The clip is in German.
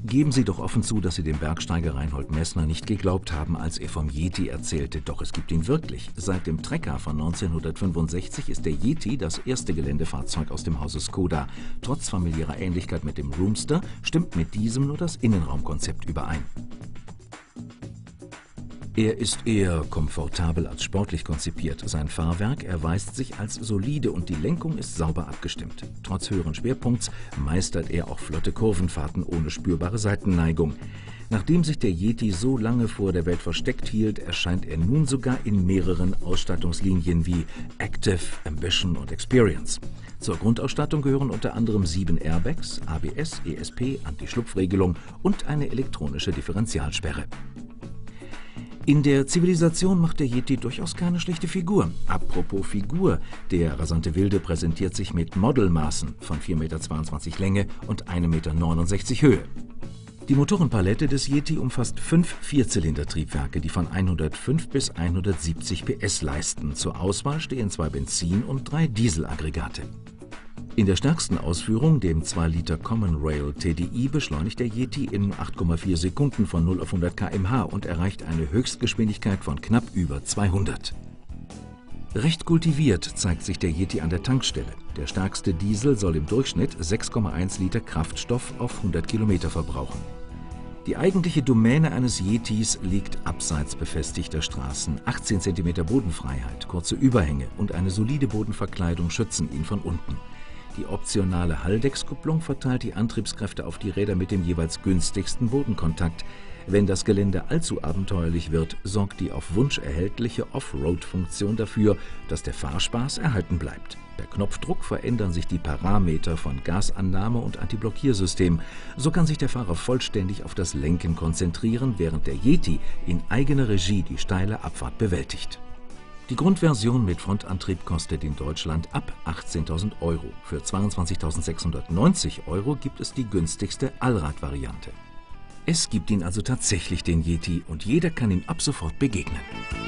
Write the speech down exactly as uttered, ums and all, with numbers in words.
Geben Sie doch offen zu, dass Sie dem Bergsteiger Reinhold Messner nicht geglaubt haben, als er vom Yeti erzählte. Doch es gibt ihn wirklich. Seit dem Trekker von neunzehnhundertfünfundsechzig ist der Yeti das erste Geländefahrzeug aus dem Hause Skoda. Trotz familiärer Ähnlichkeit mit dem Roomster stimmt mit diesem nur das Innenraumkonzept überein. Er ist eher komfortabel als sportlich konzipiert. Sein Fahrwerk erweist sich als solide und die Lenkung ist sauber abgestimmt. Trotz höheren Schwerpunkts meistert er auch flotte Kurvenfahrten ohne spürbare Seitenneigung. Nachdem sich der Yeti so lange vor der Welt versteckt hielt, erscheint er nun sogar in mehreren Ausstattungslinien wie Active, Ambition und Experience. Zur Grundausstattung gehören unter anderem sieben Airbags, A B S, E S P, Anti-Schlupfregelung und eine elektronische Differentialsperre. In der Zivilisation macht der Yeti durchaus keine schlechte Figur. Apropos Figur, der rasante Wilde präsentiert sich mit Modelmaßen von vier Komma zweiundzwanzig Meter Länge und ein Komma neunundsechzig Meter Höhe. Die Motorenpalette des Yeti umfasst fünf Vierzylindertriebwerke, die von hundertfünf bis hundertsiebzig P S leisten. Zur Auswahl stehen zwei Benzin- und drei Dieselaggregate. In der stärksten Ausführung, dem zwei Liter Common Rail T D I, beschleunigt der Yeti in acht Komma vier Sekunden von null auf hundert Kilometer pro Stunde und erreicht eine Höchstgeschwindigkeit von knapp über zweihundert. Recht kultiviert zeigt sich der Yeti an der Tankstelle. Der stärkste Diesel soll im Durchschnitt sechs Komma eins Liter Kraftstoff auf hundert Kilometer verbrauchen. Die eigentliche Domäne eines Yetis liegt abseits befestigter Straßen. achtzehn Zentimeter Bodenfreiheit, kurze Überhänge und eine solide Bodenverkleidung schützen ihn von unten. Die optionale Halldeckkupplung verteilt die Antriebskräfte auf die Räder mit dem jeweils günstigsten Bodenkontakt. Wenn das Gelände allzu abenteuerlich wird, sorgt die auf Wunsch erhältliche Offroad-Funktion dafür, dass der Fahrspaß erhalten bleibt. Per Knopfdruck verändern sich die Parameter von Gasannahme und Antiblockiersystem. So kann sich der Fahrer vollständig auf das Lenken konzentrieren, während der Yeti in eigener Regie die steile Abfahrt bewältigt. Die Grundversion mit Frontantrieb kostet in Deutschland ab achtzehntausend Euro. Für zweiundzwanzigtausendsechshundertneunzig Euro gibt es die günstigste Allrad-Variante. Es gibt ihn also tatsächlich, den Yeti, und jeder kann ihm ab sofort begegnen.